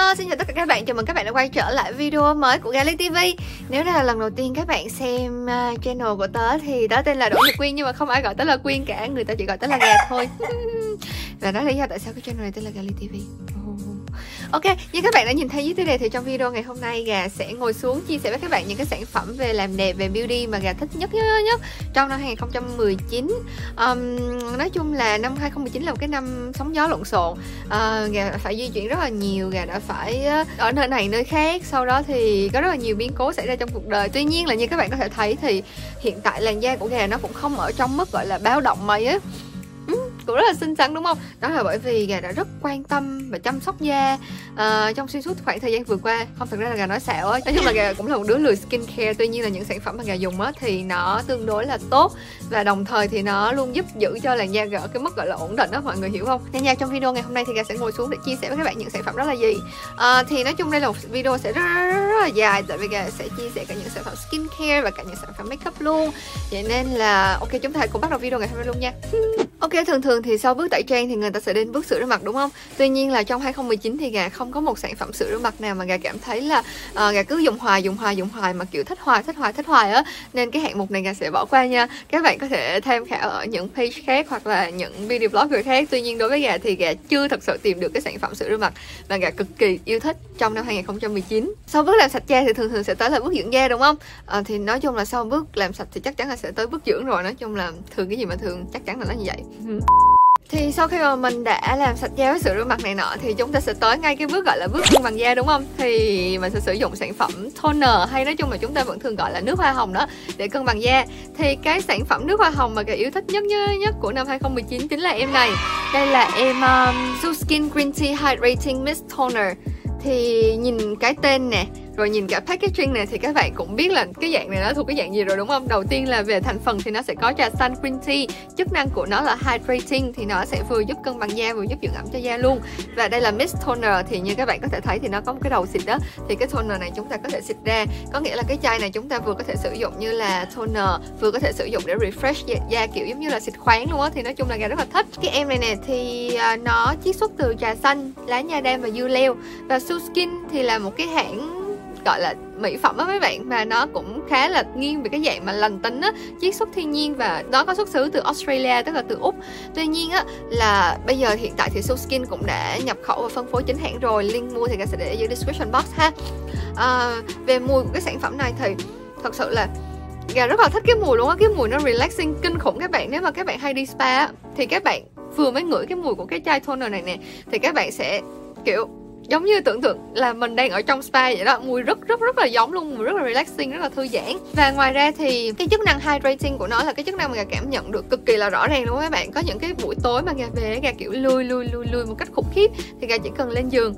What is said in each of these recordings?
Hello, xin chào tất cả các bạn, chào mừng các bạn đã quay trở lại video mới của Gà Lê TV. Nếu đây là lần đầu tiên các bạn xem channel của tớ thì tớ tên là Đỗ Nhật Quyên, nhưng mà không ai gọi tớ là Quyên cả, người ta chỉ gọi tớ là Gà thôi. Và đó là lý do tại sao cái channel này tên là Gà Lê TV. Ok, như các bạn đã nhìn thấy dưới tiêu đề thì trong video ngày hôm nay Gà sẽ ngồi xuống chia sẻ với các bạn những cái sản phẩm về làm đẹp, về beauty mà Gà thích nhất trong năm 2019. Nói chung là năm 2019 là một cái năm sóng gió lộn xộn. Gà phải di chuyển rất là nhiều, Gà đã phải ở nơi này nơi khác, sau đó thì có rất là nhiều biến cố xảy ra trong cuộc đời. Tuy nhiên là như các bạn có thể thấy thì hiện tại làn da của Gà nó cũng không ở trong mức gọi là báo động mấy á. Cũng rất là xinh xắn đúng không? Đó là bởi vì Gà đã rất quan tâm và chăm sóc da trong xuyên suốt khoảng thời gian vừa qua. Không, thật ra là Gà nói xạo á. Nói chung là Gà cũng là một đứa lười skincare. Tuy nhiên là những sản phẩm mà Gà dùng á thì nó tương đối là tốt, và đồng thời thì nó luôn giúp giữ cho làn da Gà ở cái mức gọi là ổn định đó, mọi người hiểu không? Nên nha, trong video ngày hôm nay thì Gà sẽ ngồi xuống để chia sẻ với các bạn những sản phẩm đó là gì. Thì nói chung đây là một video sẽ rất là dài, tại vì Gà sẽ chia sẻ cả những sản phẩm skincare và cả những sản phẩm makeup luôn. Vậy nên là ok, chúng ta cùng bắt đầu video ngày hôm nay luôn nha. Ok, thường thì sau bước tẩy trang thì người ta sẽ đến bước sữa rửa mặt đúng không? Tuy nhiên là trong 2019 thì Gà không có một sản phẩm sữa rửa mặt nào mà Gà cảm thấy là Gà cứ dùng hoài mà kiểu thích hoài á. Nên cái hạng mục này Gà sẽ bỏ qua nha. Các bạn có thể tham khảo ở những page khác hoặc là những beauty blogger khác. Tuy nhiên đối với Gà thì Gà chưa thật sự tìm được cái sản phẩm sữa rửa mặt mà Gà cực kỳ yêu thích trong năm 2019. Sau bước làm sạch da thì thường sẽ tới là bước dưỡng da đúng không? Thì nói chung là sau bước làm sạch thì chắc chắn là sẽ tới bước dưỡng rồi. Nói chung là thường cái gì mà thường chắc chắn là nó như vậy. Thì sau khi mà mình đã làm sạch da với sữa rửa mặt này nọ thì chúng ta sẽ tới ngay cái bước gọi là bước cân bằng da đúng không? Thì mình sẽ sử dụng sản phẩm toner, hay nói chung là chúng ta vẫn thường gọi là nước hoa hồng đó, để cân bằng da. Thì cái sản phẩm nước hoa hồng mà Gà yêu thích nhất của năm 2019 chính là em này. Đây là em SuSkin Green Tea Hydrating Mist Toner. Thì nhìn cái tên nè, rồi nhìn cả packaging này thì các bạn cũng biết là cái dạng này nó thuộc cái dạng gì rồi đúng không? Đầu tiên là về thành phần thì nó sẽ có trà xanh green tea. Chức năng của nó là hydrating, thì nó sẽ vừa giúp cân bằng da vừa giúp dưỡng ẩm cho da luôn. Và đây là mist toner, thì như các bạn có thể thấy thì nó có một cái đầu xịt đó. Thì cái toner này chúng ta có thể xịt ra, có nghĩa là cái chai này chúng ta vừa có thể sử dụng như là toner, vừa có thể sử dụng để refresh da kiểu giống như là xịt khoáng luôn á. Thì nói chung là Gà rất là thích. Cái em này nè thì nó chiết xuất từ trà xanh, lá nha đam và dưa leo. Và SuSkin thì là một cái hãng gọi là mỹ phẩm á mấy bạn, mà nó cũng khá là nghiêng về cái dạng mà lành tính á, chiết xuất thiên nhiên, và nó có xuất xứ từ Australia, tức là từ Úc. Tuy nhiên á là bây giờ hiện tại thì SuSkin cũng đã nhập khẩu và phân phối chính hãng rồi. Link mua thì Gà sẽ để ở dưới description box ha. Về mùi của cái sản phẩm này thì thật sự là Gà rất là thích cái mùi luôn á. Cái mùi nó relaxing kinh khủng các bạn. Nếu mà các bạn hay đi spa á, thì các bạn vừa mới ngửi cái mùi của cái chai toner này nè, thì các bạn sẽ kiểu giống như tưởng tượng là mình đang ở trong spa vậy đó. Mùi rất là giống luôn, mùi rất là relaxing, rất là thư giãn. Và ngoài ra thì cái chức năng hydrating của nó là cái chức năng mà Gà cảm nhận được cực kỳ là rõ ràng luôn các bạn. Có những cái buổi tối mà Gà về, Gà kiểu lười một cách khủng khiếp, thì Gà chỉ cần lên giường,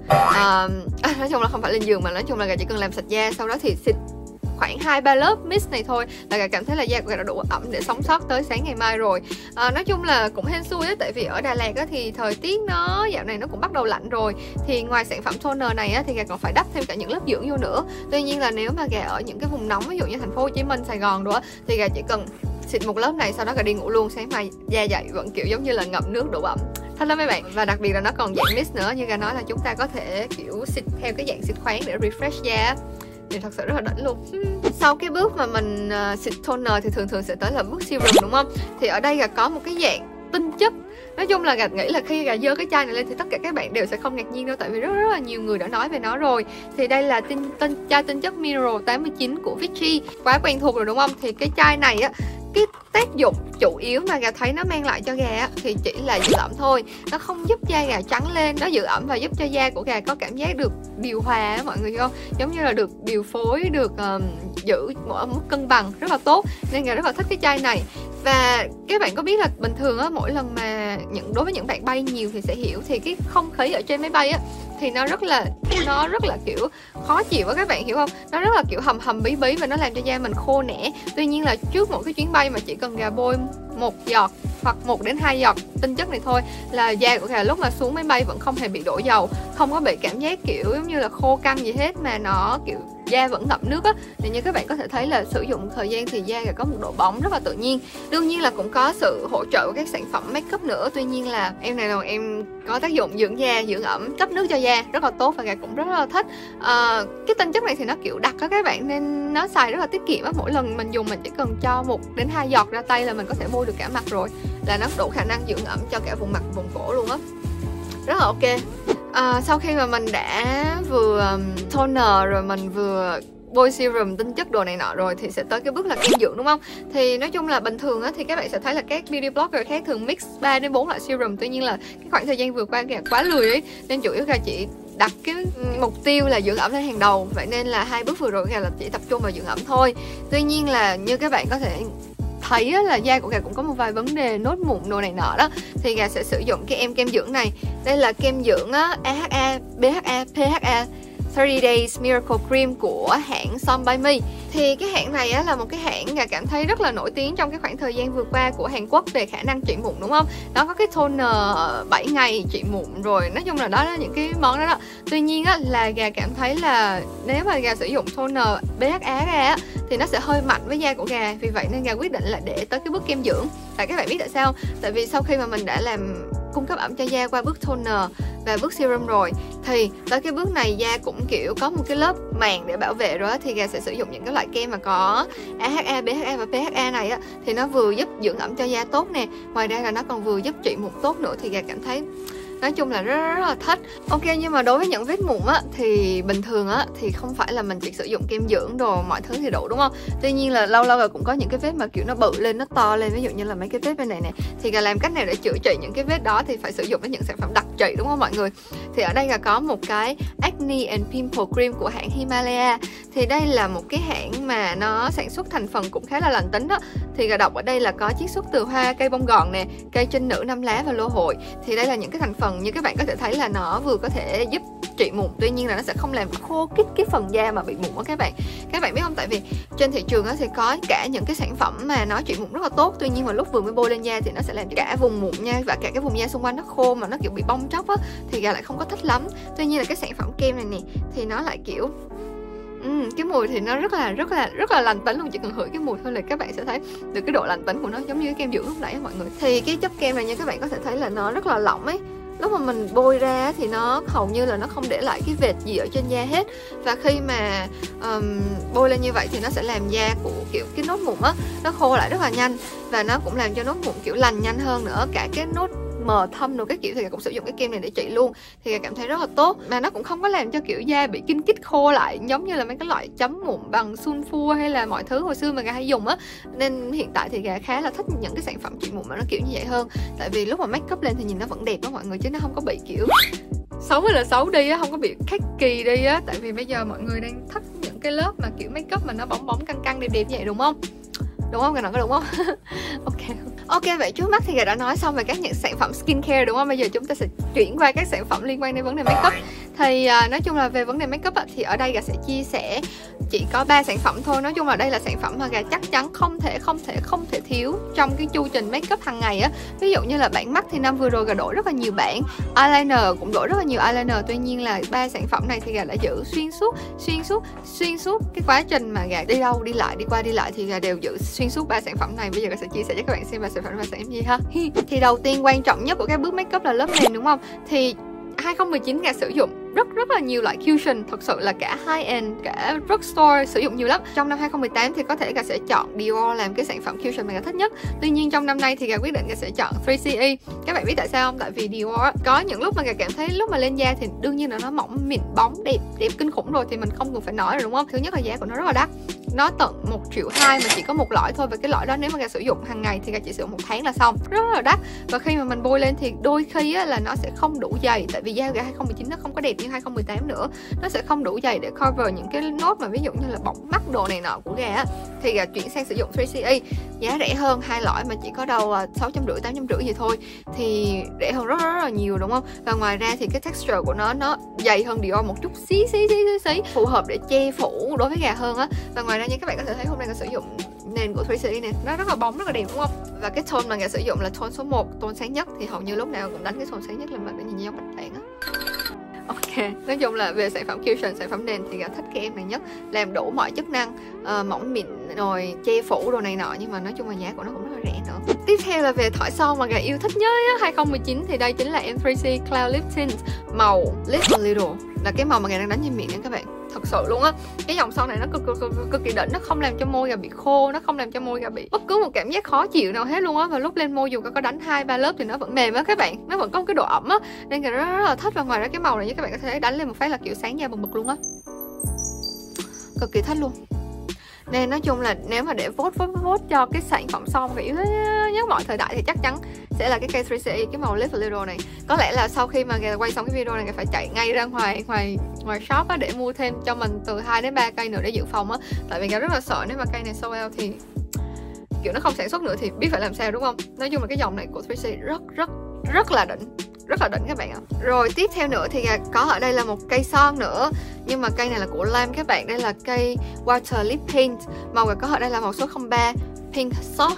nói chung là không phải lên giường mà nói chung là Gà chỉ cần làm sạch da, sau đó thì xịt khoảng 2-3 lớp mist này thôi là Gà cảm thấy là da của Gà đã đủ ẩm để sống sót tới sáng ngày mai rồi. Nói chung là cũng hên xui á, tại vì ở Đà Lạt á thì thời tiết nó dạo này nó cũng bắt đầu lạnh rồi. Thì ngoài sản phẩm toner này á thì Gà còn phải đắp thêm cả những lớp dưỡng vô nữa. Tuy nhiên là nếu mà Gà ở những cái vùng nóng, ví dụ như thành phố Hồ Chí Minh, Sài Gòn đó, thì Gà chỉ cần xịt một lớp này, sau đó Gà đi ngủ luôn, sáng mai da dậy vẫn kiểu giống như là ngậm nước đủ ẩm. Thích lắm mấy bạn. Và đặc biệt là nó còn dạng mist nữa, như Gà nói là chúng ta có thể kiểu xịt theo cái dạng xịt khoáng để refresh da, thì thật sự rất là đỉnh luôn. Sau cái bước mà mình xịt toner thì thường sẽ tới là bước serum đúng không? Thì ở đây Gà có một cái dạng tinh chất. Nói chung là Gà nghĩ là khi Gà dơ cái chai này lên thì tất cả các bạn đều sẽ không ngạc nhiên đâu, tại vì rất là nhiều người đã nói về nó rồi. Thì đây là chai tinh chất Mineral 89 của Vichy, quá quen thuộc rồi đúng không? Thì cái chai này á, cái tác dụng chủ yếu mà Gà thấy nó mang lại cho Gà thì chỉ là giữ ẩm thôi. Nó không giúp da Gà trắng lên, nó giữ ẩm và giúp cho da của Gà có cảm giác được điều hòa, mọi người hiểu không? Giống như là được điều phối, được giữ ở mức cân bằng rất là tốt. Nên Gà rất là thích cái chai này. Và các bạn có biết là bình thường á, mỗi lần mà đối với những bạn bay nhiều thì sẽ hiểu, thì cái không khí ở trên máy bay á thì nó rất là kiểu khó chịu á, các bạn hiểu không? Nó rất là kiểu hầm bí và nó làm cho da mình khô nẻ. Tuy nhiên là trước một cái chuyến bay mà chỉ cần Gà bôi một giọt hoặc 1 đến 2 giọt tinh chất này thôi là da của Gà lúc mà xuống máy bay vẫn không hề bị đổ dầu, không có bị cảm giác kiểu giống như là khô căng gì hết, mà nó kiểu da vẫn ngậm nước á, thì như các bạn có thể thấy là sử dụng thời gian thì da có một độ bóng rất là tự nhiên. Đương nhiên là cũng có sự hỗ trợ của các sản phẩm make up nữa, tuy nhiên là em này là em có tác dụng dưỡng da, dưỡng ẩm, cấp nước cho da rất là tốt và Gà cũng rất là thích. Cái tinh chất này thì nó kiểu đặc á các bạn, nên nó xài rất là tiết kiệm á. Mỗi lần mình dùng mình chỉ cần cho 1 đến 2 giọt ra tay là mình có thể bôi được cả mặt rồi, là nó đủ khả năng dưỡng ẩm cho cả vùng mặt, vùng cổ luôn á, rất là ok. Sau khi mà mình đã vừa toner rồi mình vừa bôi serum tinh chất đồ này nọ rồi thì sẽ tới cái bước là kem dưỡng, đúng không? Thì nói chung là bình thường á thì các bạn sẽ thấy là các beauty blogger khác thường mix 3 đến 4 loại serum, tuy nhiên là cái khoảng thời gian vừa qua Gà quá lười ấy, nên chủ yếu Gà chỉ đặt cái mục tiêu là dưỡng ẩm lên hàng đầu, vậy nên là 2 bước vừa rồi Gà là chỉ tập trung vào dưỡng ẩm thôi. Tuy nhiên là như các bạn có thể thấy là da của Gà cũng có một vài vấn đề nốt mụn đồ này nọ đó, thì Gà sẽ sử dụng cái kem dưỡng này. Đây là kem dưỡng AHA, BHA, PHA 30 Days Miracle Cream của hãng Som By Me. Thì cái hãng này là một cái hãng Gà cảm thấy rất là nổi tiếng trong cái khoảng thời gian vừa qua của Hàn Quốc về khả năng trị mụn, đúng không? Nó có cái toner 7 ngày trị mụn rồi, nói chung là đó là những cái món đó. Tuy nhiên là Gà cảm thấy là nếu mà Gà sử dụng toner BHA ra thì nó sẽ hơi mạnh với da của Gà, vì vậy nên Gà quyết định là để tới cái bước kem dưỡng. Tại các bạn biết tại sao? Tại vì sau khi mà mình đã làm cung cấp ẩm cho da qua bước toner và bước serum rồi, thì tới cái bước này da cũng kiểu có một cái lớp màng để bảo vệ rồi á, thì Gà sẽ sử dụng những cái loại kem mà có AHA, BHA và PHA này á, thì nó vừa giúp dưỡng ẩm cho da tốt nè, ngoài ra là nó còn vừa giúp trị mụn tốt nữa, thì Gà cảm thấy nói chung là rất là thích. Ok, nhưng mà đối với những vết mụn á thì bình thường á thì không phải là mình chỉ sử dụng kem dưỡng đồ mọi thứ thì đủ, đúng không? Tuy nhiên là lâu lâu là cũng có những cái vết mà kiểu nó bự lên, nó to lên, ví dụ như là mấy cái vết bên này nè, thì Gà làm cách nào để chữa trị những cái vết đó thì phải sử dụng đến những sản phẩm đặc trị, đúng không mọi người? Thì ở đây là có một cái Acne and Pimple Cream của hãng Himalaya. Thì đây là một cái hãng mà nó sản xuất thành phần cũng khá là lành tính đó. Thì Gà đọc ở đây là có chiết xuất từ hoa cây bông gòn nè, cây trinh nữ 5 lá và lô hội. Thì đây là những cái thành phần như các bạn có thể thấy là nó vừa có thể giúp trị mụn, tuy nhiên là nó sẽ không làm khô kít cái phần da mà bị mụn đó các bạn. Các bạn biết không, tại vì trên thị trường thì có cả những cái sản phẩm mà nó trị mụn rất là tốt, tuy nhiên mà lúc vừa mới bôi lên da thì nó sẽ làm cho cả vùng mụn nha và cả cái vùng da xung quanh nó khô mà nó kiểu bị bong tróc á, thì Gà lại không có thích lắm. Tuy nhiên là cái sản phẩm kem này nè thì nó lại kiểu cái mùi thì nó rất là lành tính luôn, chỉ cần hửi cái mùi thôi là các bạn sẽ thấy được cái độ lành tính của nó, giống như cái kem dưỡng lúc nãy mọi người. Thì cái chất kem này như các bạn có thể thấy là nó rất là lỏng ấy, lúc mà mình bôi ra thì nó hầu như là nó không để lại cái vệt gì ở trên da hết, và khi mà bôi lên như vậy thì nó sẽ làm da của kiểu cái nốt mụn á nó khô lại rất là nhanh, và nó cũng làm cho nốt mụn kiểu lành nhanh hơn nữa, cả cái nốt mờ thâm rồi các kiểu thì Gà cũng sử dụng cái kem này để trị luôn, thì Gà cảm thấy rất là tốt, mà nó cũng không có làm cho kiểu da bị kinh kít khô lại giống như là mấy cái loại chấm mụn bằng sunfua hay là mọi thứ hồi xưa mà Gà hay dùng á. Nên hiện tại thì Gà khá là thích những cái sản phẩm trị mụn mà nó kiểu như vậy hơn, tại vì lúc mà make up lên thì nhìn nó vẫn đẹp đó mọi người, chứ nó không có bị kiểu xấu hay là xấu đi á, không có bị khắc kỳ đi á. Tại vì bây giờ mọi người đang thích những cái lớp mà kiểu make up mà nó bóng bóng căng căng đẹp đẹp vậy, đúng không? Đúng không? Cái nào có đúng không? Ok, vậy trước mắt thì Gà đã nói xong về các những sản phẩm skincare, đúng không? Bây giờ chúng ta sẽ chuyển qua các sản phẩm liên quan đến vấn đề make up. Thì nói chung là về vấn đề make up thì ở đây Gà sẽ chia sẻ chỉ có 3 sản phẩm thôi. Nói chung là đây là sản phẩm mà Gà chắc chắn không thể thiếu trong cái chu trình make up hàng ngày á. Ví dụ như là bảng mắt thì năm vừa rồi Gà đổi rất là nhiều bảng, eyeliner cũng đổi rất là nhiều eyeliner. Tuy nhiên là 3 sản phẩm này thì Gà đã giữ xuyên suốt cái quá trình mà Gà đi đâu đi lại, đi qua đi lại thì Gà đều giữ xuyên suốt 3 sản phẩm này. Bây giờ Gà sẽ chia sẻ cho các bạn xem 3 sản phẩm là sản phẩm gì ha. Thì đầu tiên quan trọng nhất của các bước make up là lớp nền, đúng không? Thì 2019 Gà sử dụng rất là nhiều loại cushion, thật sự là cả high end cả drugstore sử dụng nhiều lắm. Trong năm 2018 thì có thể Gà sẽ chọn Dior làm cái sản phẩm cushion mà Gà thích nhất. Tuy nhiên trong năm nay thì Gà quyết định Gà sẽ chọn 3CE. Các bạn biết tại sao không? Tại vì Dior có những lúc mà Gà cảm thấy lúc mà lên da thì đương nhiên là nó mỏng mịn bóng đẹp kinh khủng rồi, thì mình không cần phải nói rồi, đúng không? Thứ nhất là giá của nó rất là đắt, nó tận 1,2 triệu mà chỉ có một lõi thôi, và cái lõi đó nếu mà Gà sử dụng hàng ngày thì Gà chỉ sử dụng 1 tháng là xong, rất là đắt. Và khi mà mình bôi lên thì đôi khi á, là nó sẽ không đủ dày, tại vì da Gà 2019 nó không có đẹp như 2018 nữa, nó sẽ không đủ dày để cover những cái nốt mà ví dụ như là bọng mắt đồ này nọ của Gà á. Thì Gà chuyển sang sử dụng 3CE, giá rẻ hơn, 2 lõi mà chỉ có đâu 650, 850 gì thôi, thì rẻ hơn rất là nhiều, đúng không? Và ngoài ra thì cái texture của nó dày hơn Dior một chút xí, phù hợp để che phủ đối với Gà hơn á. Và ngoài ra như các bạn có thể thấy hôm nay Gà sử dụng nền của 3CE này, nó rất là bóng, rất là đẹp, đúng không? Và cái tone mà Gà sử dụng là tone số 1, tone sáng nhất, thì hầu như lúc nào cũng đánh cái tone sáng nhất lên mặt để nhìn giống bạch tạng á. Ok. Nói chung là về sản phẩm cushion, sản phẩm nền thì thích cái em này nhất. Làm đủ mọi chức năng, mỏng mịn rồi che phủ đồ này nọ, nhưng mà nói chung là giá của nó cũng rất là rẻ nữa. Tiếp theo là về thỏi son mà Gà yêu thích nhất 2019 thì đây chính là M3C Cloud Lip Tint màu Little Little, là cái màu mà Gà đang đánh trên miệng nha các bạn. Thật sự luôn á, cái dòng son này nó cực kỳ đỉnh, nó không làm cho môi Gà bị khô, nó không làm cho môi Gà bị bất cứ một cảm giác khó chịu nào hết luôn á. Và lúc lên môi dù có đánh 2-3 lớp thì nó vẫn mềm á các bạn, nó vẫn có một cái độ ẩm á, nên Gà rất là thích. Và ngoài ra cái màu này như các bạn có thể đánh lên một phát là kiểu sáng da bừng bực luôn á, cực kỳ thích luôn. Nên nói chung là nếu mà để vote cho cái sản phẩm son mà yêu nhất mọi thời đại thì chắc chắn sẽ là cái K3CE, cái màu Little Little này. Có lẽ là sau khi mà Gà quay xong cái video này, Gà phải chạy ngay ra ngoài shop á để mua thêm cho mình từ 2 đến 3 cây nữa để dự phòng á. Tại vì Gà rất là sợ nếu mà cây này sold out thì kiểu nó không sản xuất nữa thì biết phải làm sao, đúng không? Nói chung là cái dòng này của K3CE rất là đỉnh, rất là đỉnh các bạn ạ. Rồi tiếp theo nữa thì Gà có ở đây là một cây son nữa, nhưng mà cây này là của Lam các bạn. Đây là cây Water Lip Paint, màu Gà có ở đây là màu số 03 Pink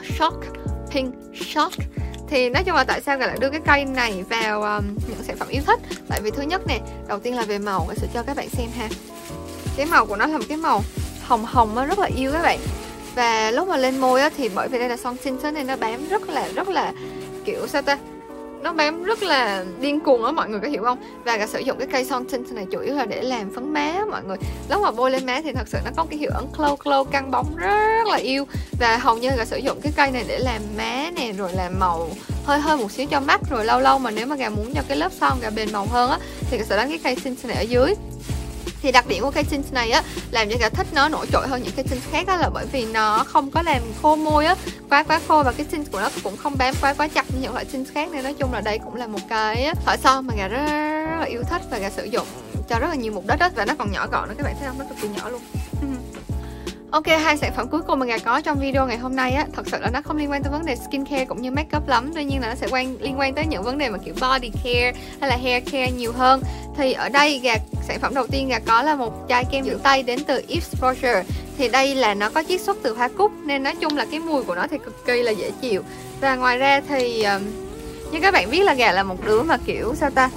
Shock. Thì nói chung là tại sao Gà lại đưa cái cây này vào những sản phẩm yêu thích. Tại vì thứ nhất nè, đầu tiên là về màu, Gà sẽ cho các bạn xem ha. Cái màu của nó là một cái màu hồng hồng á, rất là yêu các bạn. Và lúc mà lên môi á thì bởi vì đây là son tint nên nó bám rất là kiểu sao ta, nó bám rất là điên cuồng á, mọi người có hiểu không? Và Gà sử dụng cái cây son tint này chủ yếu là để làm phấn má mọi người. Lúc mà bôi lên má thì thật sự nó có cái hiệu ứng glow căng bóng rất là yêu. Và hầu như Gà sử dụng cái cây này để làm má nè, rồi làm màu hơi một xíu cho mắt. Rồi lâu mà nếu mà Gà muốn cho cái lớp son Gà bền màu hơn á thì Gà sẽ đánh cái cây tint này ở dưới. Thì đặc điểm của cây tint này á làm cho Gà thích nó nổi trội hơn những cây tint khác á là bởi vì nó không có làm khô môi á, quá khô, và cái tint của nó cũng không bám quá chặt như những loại tint khác. Nên nói chung là đây cũng là một cái thỏi son mà Gà rất là yêu thích và Gà sử dụng cho rất là nhiều mục đích á, và nó còn nhỏ gọn nữa các bạn thấy không, nó cực kỳ nhỏ luôn. Ok, 2 sản phẩm cuối cùng mà Gà có trong video ngày hôm nay á, thật sự là nó không liên quan tới vấn đề skincare cũng như makeup lắm. Tuy nhiên là nó sẽ liên quan tới những vấn đề mà kiểu body care hay là hair care nhiều hơn. Thì ở đây sản phẩm đầu tiên Gà có là một chai kem dưỡng tay đến từ Yves Rocher. Thì đây là nó có chiết xuất từ hoa cúc, nên nói chung là cái mùi của nó thì cực kỳ là dễ chịu. Và ngoài ra thì như các bạn biết là Gà là một đứa mà kiểu sao ta,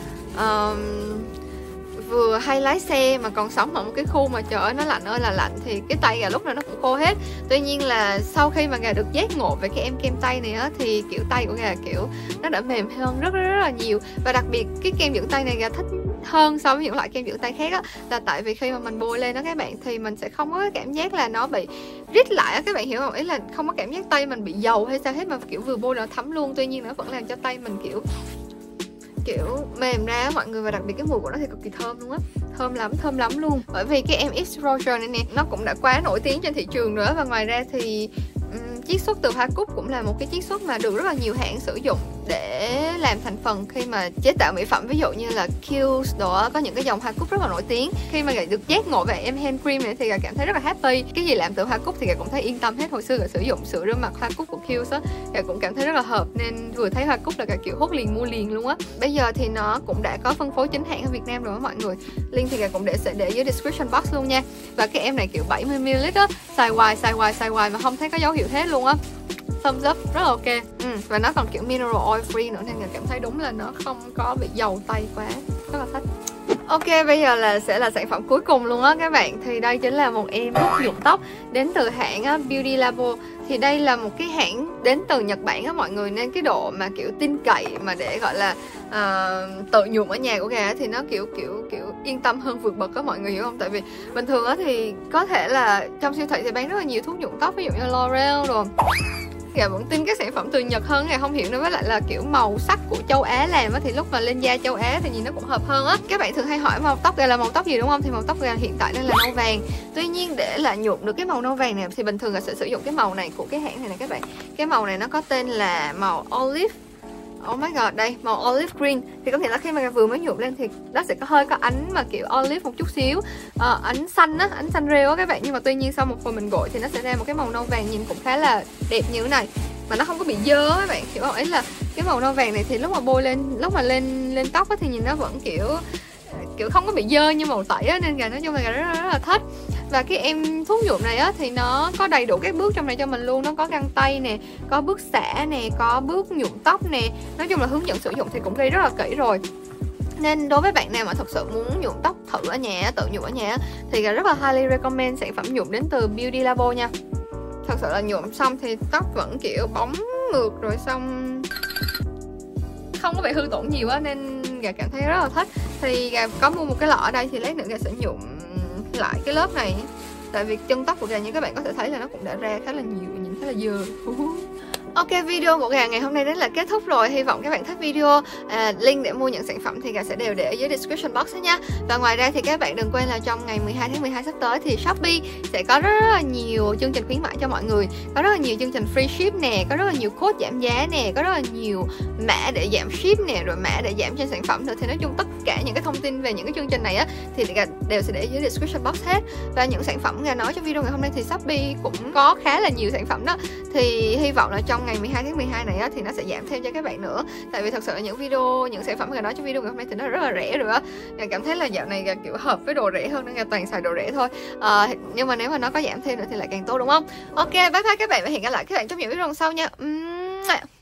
vừa hay lái xe mà còn sống ở một cái khu mà trời ơi nó lạnh ơi là lạnh, thì cái tay Gà lúc nào nó cũng khô hết. Tuy nhiên là sau khi mà Gà được giác ngộ về cái kem tay này á thì kiểu tay của Gà kiểu nó đã mềm hơn rất là nhiều. Và đặc biệt cái kem dưỡng tay này Gà thích hơn so với những loại kem dưỡng tay khác á, là tại vì khi mà mình bôi lên đó các bạn thì mình sẽ không có cái cảm giác là nó bị rít lại á, các bạn hiểu không? Ý là không có cảm giác tay mình bị dầu hay sao hết, mà kiểu vừa bôi nó thấm luôn. Tuy nhiên nó vẫn làm cho tay mình kiểu mềm ra mọi người. Và đặc biệt cái mùi của nó thì cực kỳ thơm luôn á, thơm lắm luôn. Bởi vì cái em Yves Rocher này nè, nó cũng đã quá nổi tiếng trên thị trường nữa. Và ngoài ra thì chiết xuất từ hoa cúc cũng là một cái chiết xuất mà được rất là nhiều hãng sử dụng để làm thành phần khi mà chế tạo mỹ phẩm, ví dụ như là Kiehl's đồ, có những cái dòng hoa cúc rất là nổi tiếng. Khi mà Gà được giác ngộ về em hand cream này thì Gà cảm thấy rất là happy. Cái gì làm từ hoa cúc thì Gà cũng thấy yên tâm hết. Hồi xưa Gà sử dụng sữa rửa mặt hoa cúc của Kiehl's á, Gà cũng cảm thấy rất là hợp, nên vừa thấy hoa cúc là Gà kiểu hốt liền mua liền luôn á. Bây giờ thì nó cũng đã có phân phối chính hãng ở Việt Nam rồi đó mọi người. Link thì Gà cũng sẽ để dưới description box luôn nha. Và cái em này kiểu 70ml á, xài hoài mà không thấy có dấu hiệu hết luôn á. Thumbs up, rất là ok. Và nó còn kiểu mineral oil free nữa, nên Gà cảm thấy đúng là nó không có bị dầu tay quá, rất là thích. Ok, bây giờ sẽ là sản phẩm cuối cùng luôn á các bạn. Thì đây chính là một em thuốc nhuộm tóc đến từ hãng Beauty Labo. Thì đây là một cái hãng đến từ Nhật Bản á mọi người, nên cái độ mà kiểu tin cậy mà để gọi là tự nhuộm ở nhà của Gà thì nó kiểu yên tâm hơn vượt bậc á mọi người hiểu không? Tại vì bình thường á thì có thể là trong siêu thị thì bán rất là nhiều thuốc nhuộm tóc, ví dụ như L'Oreal rồi. Gà vẫn tin các sản phẩm từ Nhật hơn. Gà không hiểu nữa, với lại là kiểu màu sắc của châu Á làm á, thì lúc mà lên da châu Á thì nhìn nó cũng hợp hơn á. Các bạn thường hay hỏi màu tóc Gà là màu tóc gì đúng không? Thì màu tóc Gà hiện tại đang là nâu vàng. Tuy nhiên để là nhuộm được cái màu nâu vàng này thì bình thường Gà sẽ sử dụng cái màu này của cái hãng này nè các bạn. Cái màu này nó có tên là màu Olive. Oh my god, đây, màu olive green. Thì có nghĩa là khi mà Gà vừa mới nhuộm lên thì nó sẽ có ánh mà kiểu olive một chút xíu, ánh xanh á, ánh xanh rêu á các bạn. Nhưng mà tuy nhiên sau một hồi mình gội thì nó sẽ ra một cái màu nâu vàng nhìn cũng khá là đẹp như thế này. Mà nó không có bị dơ các bạn, hiểu không? Ấy là cái màu nâu vàng này thì lúc mà bôi lên, lúc mà lên tóc á thì nhìn nó vẫn kiểu không có bị dơ như màu tẩy á. Nên Gà nói chung là Gà rất là thích. Và cái em thuốc nhuộm này á thì nó có đầy đủ các bước trong này cho mình luôn. Nó có găng tay nè, có bước xả nè, có bước nhuộm tóc nè. Nói chung là hướng dẫn sử dụng thì cũng ghi rất là kỹ rồi. Nên đối với bạn nào mà thật sự muốn nhuộm tóc thử ở nhà, tự nhuộm ở nhà thì rất là highly recommend sản phẩm nhuộm đến từ Beauty Labo nha. Thật sự là nhuộm xong thì tóc vẫn kiểu bóng mượt, rồi xong không có bị hư tổn nhiều á, nên Gà cảm thấy rất là thích. Thì Gà có mua một cái lọ ở đây, thì lát nữa Gà sẽ nhuộm lại cái lớp này. Tại vì chân tóc của Gà như các bạn có thể thấy là nó cũng đã ra khá là nhiều, nhìn khá là dơ. Ok, video của Gà ngày hôm nay đến là kết thúc rồi. Hy vọng các bạn thích video. Link để mua những sản phẩm thì Gà sẽ đều để ở dưới description box nha. Và ngoài ra thì các bạn đừng quên là trong ngày 12 tháng 12 sắp tới thì Shopee sẽ có rất là nhiều chương trình khuyến mãi cho mọi người. Có rất là nhiều chương trình free ship nè, có rất là nhiều code giảm giá nè, có rất là nhiều mã để giảm ship nè, rồi mã để giảm trên sản phẩm nữa. Thì nói chung tất cả những cái thông tin về những cái chương trình này á thì Gà đều sẽ để dưới description box hết. Và những sản phẩm Gà nói trong video ngày hôm nay thì Shopee cũng có khá là nhiều sản phẩm đó. Thì hy vọng là trong ngày 12 tháng 12 này á, thì nó sẽ giảm thêm cho các bạn nữa. Tại vì thật sự là những sản phẩm Gà nói trong video ngày hôm nay thì nó rất là rẻ rồi á. Gà cảm thấy là dạo này Gà kiểu hợp với đồ rẻ hơn nên Gà toàn xài đồ rẻ thôi. Nhưng mà nếu mà nó có giảm thêm nữa thì lại càng tốt, đúng không? Ok, bye bye các bạn và hẹn gặp lại các bạn trong những video lần sau nha.